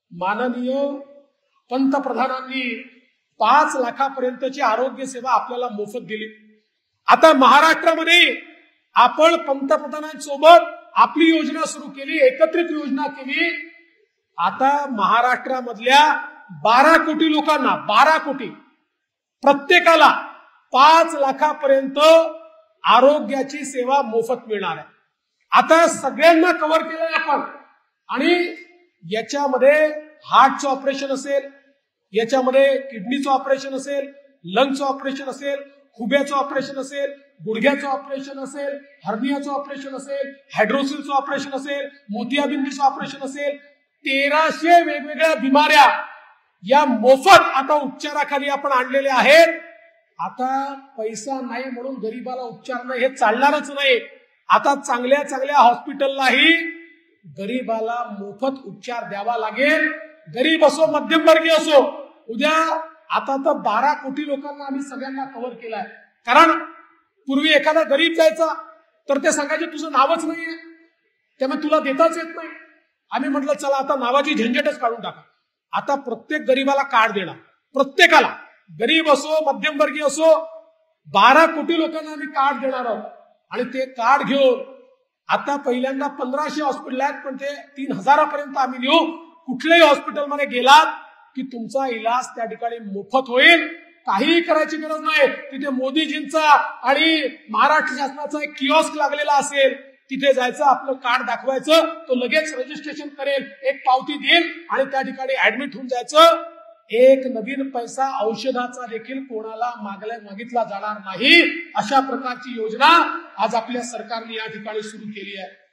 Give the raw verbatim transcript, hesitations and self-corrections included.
माननीय पंतप्रधानांनी पाच लाखापर्यंतची आरोग्य सेवा आपल्याला मोफत दिली। आता महाराष्ट्रामध्ये आपण पंतप्रधानांसोबत आपली योजना सुरू केली, एकत्रित योजना केली। आता महाराष्ट्रामधल्या बारा कोटी लोकांना बारा कोटी प्रत्येकाला पाच लाखापर्यंत आरोग्याची सेवा मोफत मिळणार आहे। आता सगळ्यांना कव्हर केलंय आपण, आणि याच्यामध्ये हार्टचं ऑपरेशन असेल, याच्यामध्ये किडनीचं ऑपरेशन असेल, लंगचं ऑपरेशन असेल, खुब्याचं ऑपरेशन असेल, गुडघ्याचं ऑपरेशन असेल, हर्नियाचं ऑपरेशन असेल, हायड्रोसिलचं ऑपरेशन असेल, मोतियाबिंदूचं ऑपरेशन असेल, तेराशे वेगवेगळ्या बिमाऱ्या या मोफत आता उपचाराखाली आपण आणलेल्या आहेत। आता पैसा नाही म्हणून गरीबाला उपचार नाही हे चालणारच नाही। आता चांगल्या चांगल्या हॉस्पिटललाही गरीबाला मोफत उपचार द्यावा लागेल, गरीब असो मध्यमवर्गीय असो। उद्या आता तर बारा कोटी लोकांना आम्ही सगळ्यांना कव्हर केलाय। कारण पूर्वी एखादा गरीब जायचा तर ते सांगायचे तुझं नावच नाहीये, त्यामुळे तुला देताच येत नाही। आम्ही म्हटलं चला आता नावाची झंझटच काढून टाका। आता प्रत्येक गरीबाला कार्ड देणार, प्रत्येकाला, गरीब असो मध्यमवर्गीय असो, बारा कोटी लोकांना आम्ही कार्ड देणार आहोत। आणि ते कार्ड घेऊन आता पहिल्यांदा पंधराशे हॉस्पिटल आहेत, पण ते तीन हजारापर्यंत आम्ही नेऊ। कुठल्याही हॉस्पिटलमध्ये गेलात की तुमचा इलाज त्या ठिकाणी मोफत होईल, काहीही करायची गरज नाही। तिथे मोदीजींचा आणि महाराष्ट्र शासनाचा एक किओस्क लागलेला असेल, तिथे जायचं, आपलं कार्ड दाखवायचं, तो लगेच रजिस्ट्रेशन करेल, एक पावती देईल आणि त्या ठिकाणी ऍडमिट होऊन जायचं। एक नवीन पैसा औषधाचा देखील कोणाला मागल्या मागितला जाणार नाही, अशा प्रकारची योजना आज आपल्या सरकारने या ठिकाणी सुरू केली आहे।